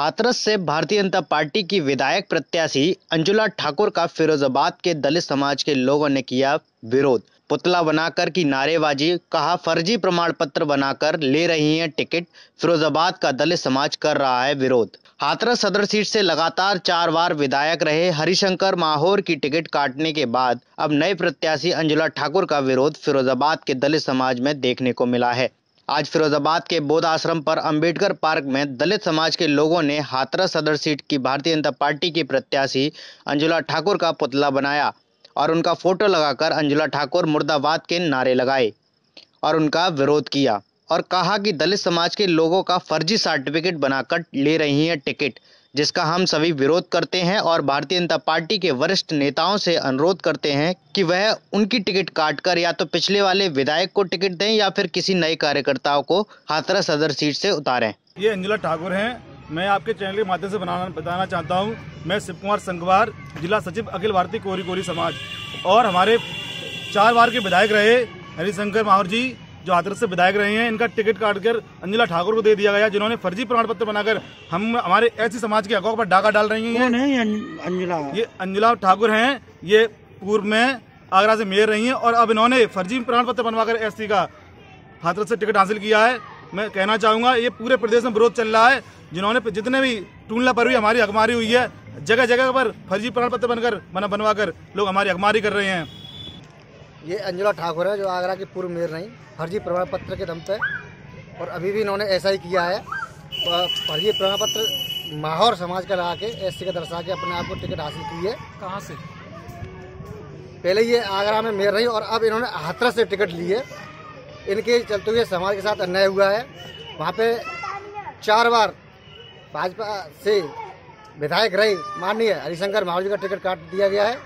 हाथरस से भारतीय जनता पार्टी की विधायक प्रत्याशी अंजुला ठाकुर का फिरोजाबाद के दलित समाज के लोगों ने किया विरोध। पुतला बनाकर की नारेबाजी, कहा फर्जी प्रमाण पत्र बनाकर ले रही हैं टिकट। फिरोजाबाद का दलित समाज कर रहा है विरोध। हाथरस सदर सीट से लगातार 4 बार विधायक रहे हरिशंकर माहौर की टिकट काटने के बाद अब नए प्रत्याशी अंजुला ठाकुर का विरोध फिरोजाबाद के दलित समाज में देखने को मिला है। आज फिरोजाबाद के बौद्ध आश्रम पर अंबेडकर पार्क में दलित समाज के लोगों ने हाथरस सदर सीट की भारतीय जनता पार्टी की प्रत्याशी अंजुला ठाकुर का पुतला बनाया और उनका फोटो लगाकर अंजुला ठाकुर मुर्दाबाद के नारे लगाए और उनका विरोध किया और कहा कि दलित समाज के लोगों का फर्जी सर्टिफिकेट बनाकर ले रही हैं टिकट, जिसका हम सभी विरोध करते हैं और भारतीय जनता पार्टी के वरिष्ठ नेताओं से अनुरोध करते हैं कि वह उनकी टिकट काटकर या तो पिछले वाले विधायक को टिकट दें या फिर किसी नए कार्यकर्ताओं को हाथरस सदर सीट से उतारें। ये अंजुला ठाकुर हैं। मैं आपके चैनल के माध्यम से बताना चाहता हूँ, मैं शिव कुमार संगवार, जिला सचिव अखिल भारतीय कोरी कोरी समाज, और हमारे 4 बार के विधायक रहे हरिशंकर माहौर जी जो हाथरस से विधायक रहे हैं, इनका टिकट काटकर अंजुला ठाकुर को दे दिया गया, जिन्होंने फर्जी प्रमाण पत्र बनाकर हमारे ऐसी समाज के हकों पर डाका डाल रही हैं। ये अंजुला ठाकुर हैं। ये पूर्व में आगरा से मेयर रही हैं और अब इन्होंने फर्जी प्रमाण पत्र बनवाकर एससी का हाथरस से टिकट हासिल किया है। मैं कहना चाहूँगा ये पूरे प्रदेश में विरोध चल रहा है। जिन्होंने जितने भी टूलना पर भी हमारी हकमारी हुई है, जगह जगह पर फर्जी प्रमाण पत्र बनवाकर लोग हमारी हकमारी कर रहे हैं। ये अंजुला ठाकुर है जो आगरा की पूर्व मेयर रही, फर्जी प्रमाण पत्र के दम पे, और अभी भी इन्होंने ऐसा ही किया है। फर्जी प्रमाण पत्र माहौर समाज का लगा के एससी का दर्शा के अपने आप को टिकट हासिल की है। कहाँ से? पहले ये आगरा में मेयर रही और अब इन्होंने हाथरस से टिकट ली है। इनके चलते हुए समाज के साथ अन्याय हुआ है। वहाँ पे 4 बार भाजपा से विधायक रहे माननीय हरिशंकर माहौर जी का टिकट काट दिया गया है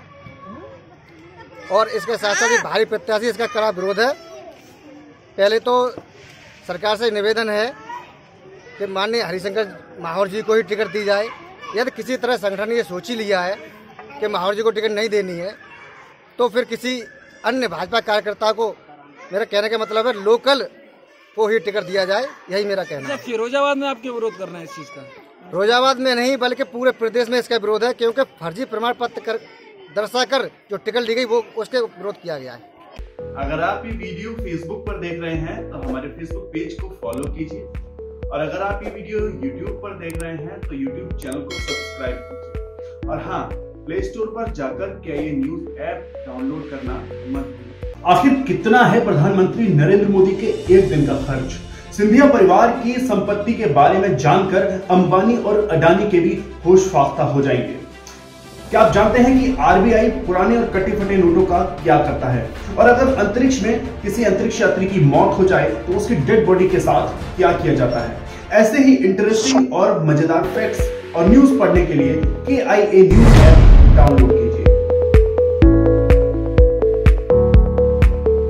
और इसके साथ साथ भारी प्रत्याशी इसका कड़ा विरोध है। पहले तो सरकार से निवेदन है कि माननीय हरिशंकर माहौर जी को ही टिकट दी जाए। यदि किसी तरह संगठन ने ये सोच ही लिया है कि माहौर जी को टिकट नहीं देनी है तो फिर किसी अन्य भाजपा कार्यकर्ता को, मेरा कहने का मतलब है लोकल को ही टिकट दिया जाए, यही मेरा कहना है। फिरोजाबाद में आपके विरोध करना है इस चीज का? फिरोजाबाद में नहीं बल्कि पूरे प्रदेश में इसका विरोध है, क्योंकि फर्जी प्रमाण पत्र दर्शाकर जो टिकट ली गई वो उसके विरोध किया गया है। अगर आप ये वीडियो फेसबुक पर देख रहे हैं तो हमारे फेसबुक पेज को फॉलो कीजिए, और अगर आप ये वीडियो यूट्यूब पर देख रहे हैं तो यूट्यूब चैनल को सब्सक्राइब कीजिए, और हाँ, प्ले स्टोर पर जाकर KIA न्यूज ऐप डाउनलोड करना मत भूलिए। आखिर कितना है प्रधानमंत्री नरेंद्र मोदी के एक दिन का खर्च? सिंधिया परिवार की संपत्ति के बारे में जानकर अंबानी और अडानी के भी होश फाख्ता हो जाएंगे। क्या आप जानते हैं कि RBI पुराने और कटे फटे नोटों का क्या करता है, और अगर अंतरिक्ष में किसी अंतरिक्ष यात्री की मौत हो जाए तो उसकी डेड बॉडी के साथ क्या किया जाता है? ऐसे ही इंटरेस्टिंग और मजेदार फैक्ट्स और न्यूज पढ़ने के लिए KIA न्यूज ऐप डाउनलोड